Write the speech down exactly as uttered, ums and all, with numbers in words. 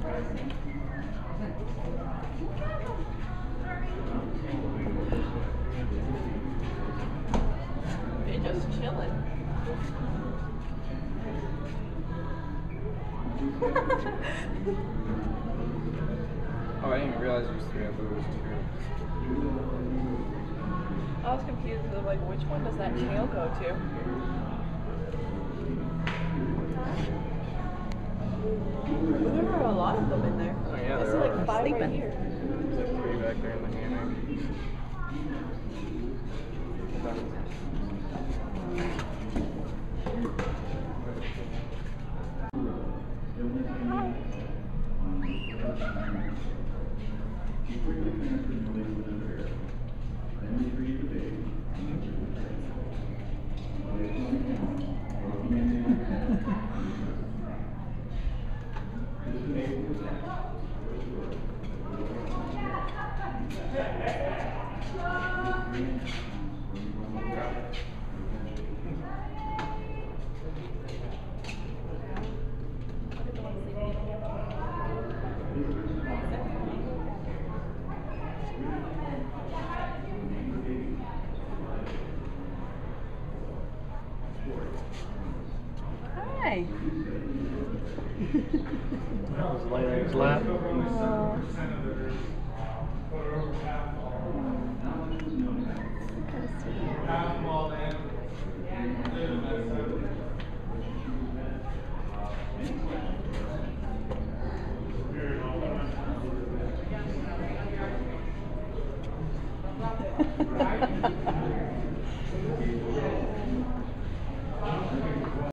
They're just chilling. Oh, I didn't even realize there was three. I thought there was two. I was confused. I was like, which one does that tail go to? Well, there are a lot of them in there. Oh yeah, I see there like are. five Sleeping. right here. There's like three back there in the hammock. Hi. That was laying in his lap. Oh. Kind of sweet.